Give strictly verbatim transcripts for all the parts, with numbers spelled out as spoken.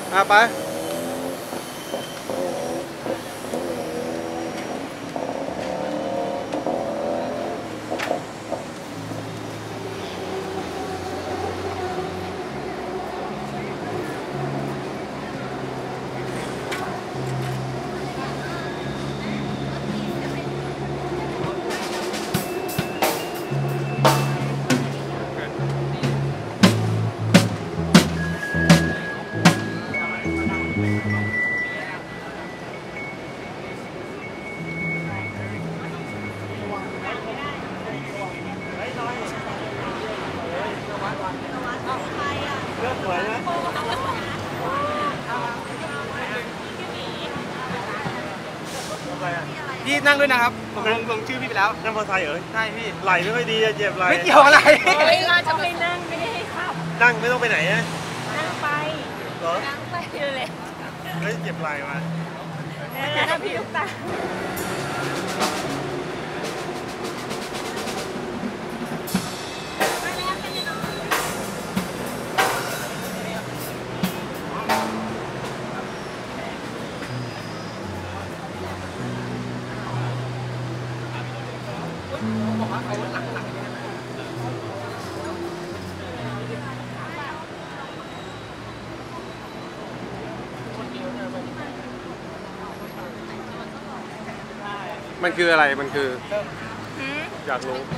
อ่ะไปพี่นั่งด้วยนะครับผมลงลงชื่อพี่ไปแล้วนั่งมอเตอร์ไซค์เหรอใช่พี่ไหลไม่ค่อยดีเจ็บไหลไม่เกี่ยวอะไรเราจะไม่นั่งไม่ได้ให้ขับนั่งไม่ต้องไปไหนนะนั่งไปเหรอนั่งไปเลยเฮ้ยเจ็บไหลมาถ้าพี่ลูกตามันคืออะไรมันคืออยากรู้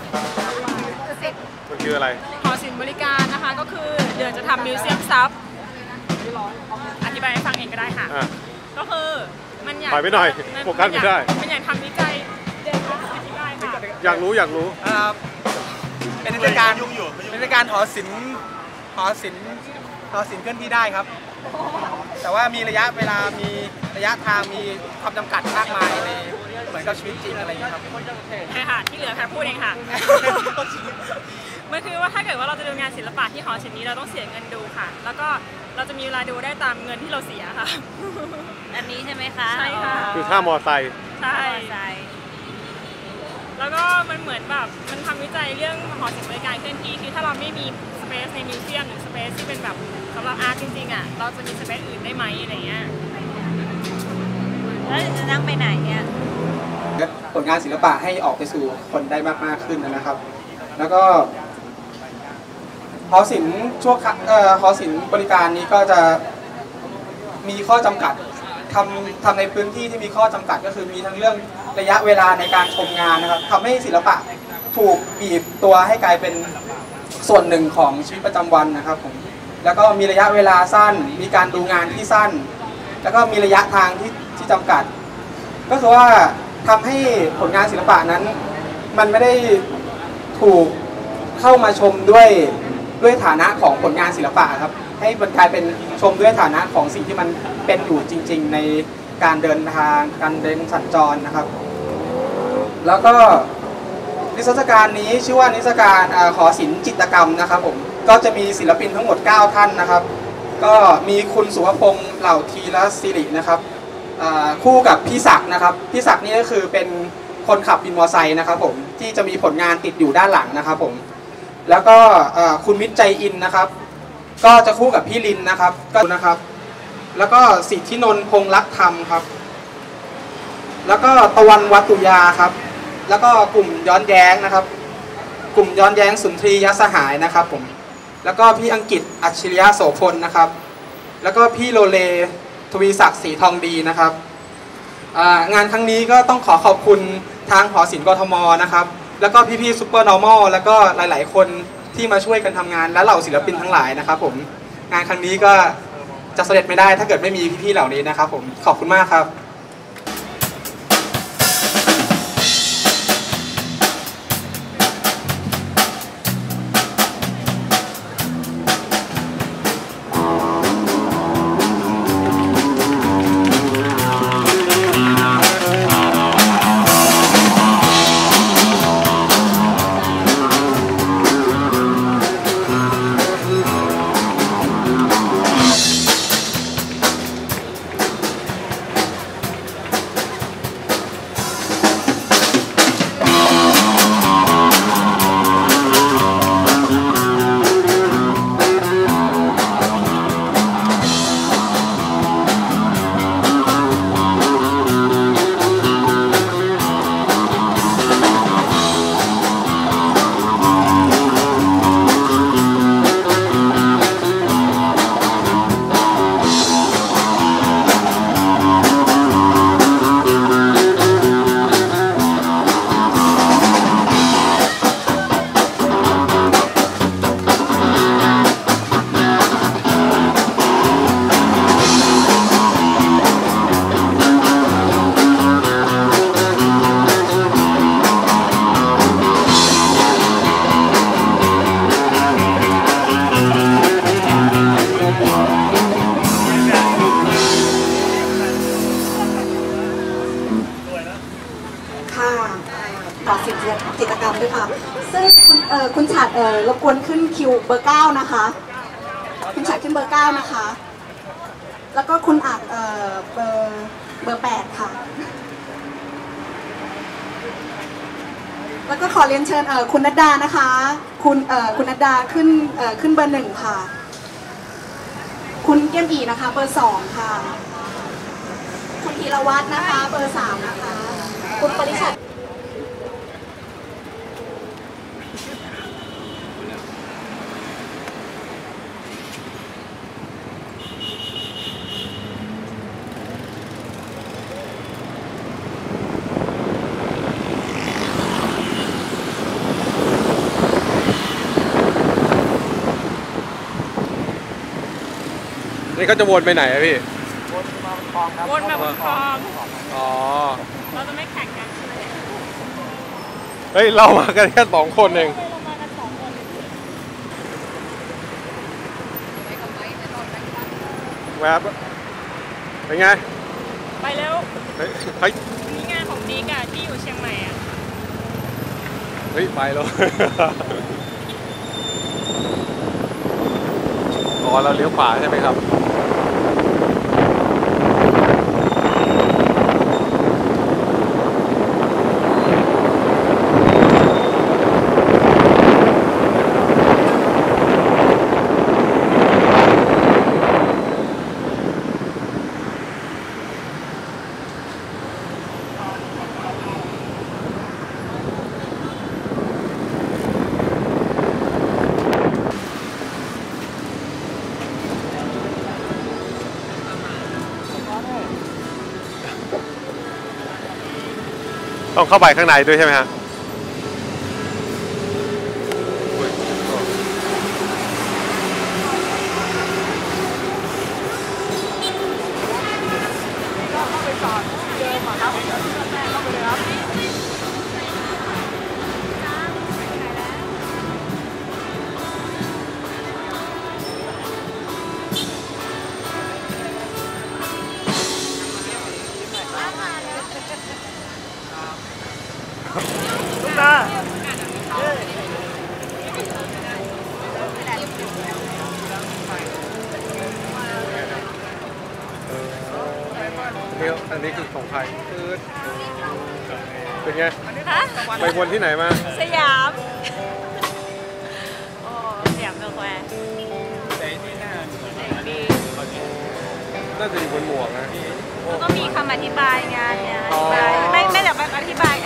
มันคืออะไรหอศิลป์บริการนะคะก็คือเดี๋ยวจะทำมิวเซียมซับอธิบายให้ฟังเองก็ได้ค่ะก็คือมันอยากไปไม่หน่อยโฟกัสไม่ได้มันอยากทำวิจัยเดี๋ยวอธิบายค่ะอยากรู้อยากรู้เป็นนิทรรศการเป็นนิทรรศการหอศิลป์หอศิลป์หอศิลป์เคลื่อนที่ได้ครับแต่ว่ามีระยะเวลามีระยะทางมีความจำกัดมากมายในเหมือนกับชีวิตจริงอะไรอย่างนี้ครับใช่ค่ะที่เหลือแค่พูดเองค่ะมันคือว่าถ้าเกิดว่าเราจะดูงานศิลปะที่หอศิลป์นี้เราต้องเสียเงินดูค่ะแล้วก็เราจะมีเวลาดูได้ตามเงินที่เราเสียค่ะอันนี้ใช่ไหมคะใช่ค่ะคือค่ามอไซค์ใช่แล้วก็มันเหมือนแบบมันทำวิจัยเรื่องหอศิลป์บริการเคลื่อนที่คือถ้าเราไม่มีสเปซในมิวเซียมหรือสเปซที่เป็นแบบสำหรับอาร์ตจริงๆอ่ะเราจะมีสเปซอื่นได้ไหมอะไรเงี้ยแล้วจะนั่งไปไหนเนี่ยผลงานศิลปะให้ออกไปสู่คนได้มากๆขึ้นนะครับแล้วก็หอศิลป์ชั่วเอ่อหอศิลป์บริการนี้ก็จะมีข้อจำกัดทำทำในพื้นที่ที่มีข้อจำกัดก็คือมีทั้งเรื่องระยะเวลาในการชมงานนะครับทำให้ศิลปะถูกบีบตัวให้กลายเป็นส่วนหนึ่งของชีวิตประจำวันนะครับผมแล้วก็มีระยะเวลาสั้นมีการดูงานที่สั้นแล้วก็มีระยะทางที่ที่จำกัดก็คือว่าทำให้ผลงานศิลปะนั้นมันไม่ได้ถูกเข้ามาชมด้วยด้วยฐานะของผลงานศิลปะครับให้มันกลายเป็นชมด้วยฐานะของสิ่งที่มันเป็นอยู่จริงๆในการเดินทางการเดินสัญจรนะครับแล้วก็นิทรรศการนี้ชื่อว่านิทรรศการหอศิลป์จิตรกรรมนะครับผมก็จะมีศิลปินทั้งหมดเก้าท่านนะครับก็มีคุณสุภพงษ์เหล่าทีรศิรินะครับคู่กับพี่ศักดิ์นะครับพี่ศักดิ์นี่ก็คือเป็นคนขับวินมอเตอร์ไซค์นะครับผมที่จะมีผลงานติดอยู่ด้านหลังนะครับผมแล้วก็คุณมิตรใจอินนะครับก็จะคู่กับพี่ลินนะครับก็นะครับแล้วก็สิทธินนท์พงษ์รักธรรมครับแล้วก็ตะวันวัตุยาครับแล้วก็กลุ่มย้อนแย้งนะครับกลุ่มย้อนแย้งสุนทรียสหายนะครับผมแล้วก็พี่อังกฤษอัจฉริยะโสพลนะครับแล้วก็พี่โลเลทวีศักดิ์ศรีทองดีนะครับงานครั้งนี้ก็ต้องขอขอบคุณทางหอศิลป์กทมนะครับแล้วก็พี่ๆซุปเปอร์นอร์มอลแล้วก็หลายๆคนที่มาช่วยกันทำงานและเหล่าศิลปินทั้งหลายนะครับผมงานครั้งนี้ก็จะสำเร็จไม่ได้ถ้าเกิดไม่มีพี่ๆเหล่านี้นะครับผมขอบคุณมากครับออคุณฉัดเออรบกวนขึ้นคิวเบอร์เก้านะคะคุณฉัดขึ้นเบอร์เก้านะคะแล้วก็คุณอักเออเบอร์เบอร์แปดค่ะแล้วก็ขอเรียนเชิญเออคุณนัดดานะคะคุณเออคุณนัดดาขึ้นเออขึ้นเบอร์หนึ่งค่ะคุณเกียมอีนะคะเบอร์สองค่ะคุณธีรวัฒน์นะคะเบอร์สามนะคะคุณปริชัดนี่ก็จะวนไปไหนอะพี่วนมาบนคลองอ๋อเราจะไม่แข่งกันใช่ไหมเฮ้ย เรามากันแค่สองคนเองเรามากันสองคนแวบเป็นไงไปเร็วเฮ้ยเฮ้ยนี่งานของดีกอะที่อยู่เชียงใหม่อะเฮ้ย ไปแล้ว อ๋อ เราเลี้ยวขวาใช่ไหมครับต้องเข้าไปข้างในด้วยใช่ไหมฮะลูกตานี่อันนี้คือของใครเป็นไงฮะไปวนที่ไหนมาสยาม โอ้สยามสแควร์เด็กดีน่าจะอยู่บนหมวกนะก็ต้องมีคำอธิบายงานเนี่ยอ๋อไม่ไม่แต่แบบอธิบาย